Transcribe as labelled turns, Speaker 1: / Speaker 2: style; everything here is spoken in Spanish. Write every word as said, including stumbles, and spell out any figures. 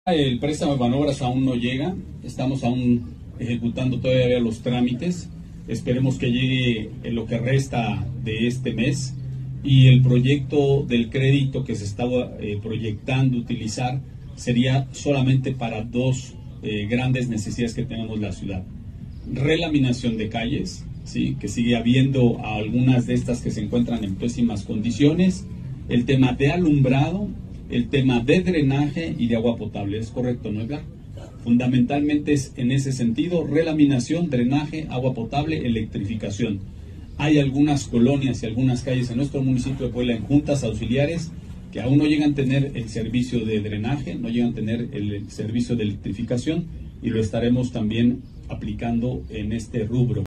Speaker 1: El préstamo de Banobras aún no llega, estamos aún ejecutando todavía los trámites, esperemos que llegue en lo que resta de este mes, y el proyecto del crédito que se estaba eh, proyectando utilizar sería solamente para dos eh, grandes necesidades que tenemos la ciudad: relaminación de calles, ¿sí?, que sigue habiendo algunas de estas que se encuentran en pésimas condiciones, el tema de alumbrado, el tema de drenaje y de agua potable. ¿Es correcto, no, Edgar? Fundamentalmente es en ese sentido: relaminación, drenaje, agua potable, electrificación. Hay algunas colonias y algunas calles en nuestro municipio de Puebla, en juntas auxiliares, que aún no llegan a tener el servicio de drenaje, no llegan a tener el servicio de electrificación, y lo estaremos también aplicando en este rubro.